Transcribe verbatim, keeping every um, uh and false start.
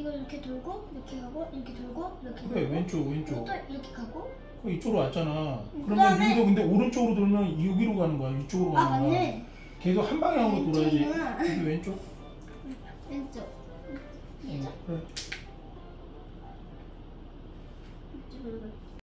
이걸 이렇게 돌고 이렇게 가고 이렇게 돌고 이렇게 그래 가고 왼쪽 왼쪽. 또 이렇게 가고. 그 이쪽으로 왔잖아. 음, 그러면 그다음에- 여기서 근데 오른쪽으로 돌면 여기로 가는 거야. 이쪽으로 아 가는 거야. 맞네. 계속 한 방향으로 돌아야지. 왼쪽이구나. 여기 왼쪽. 왼쪽. 응, 그래.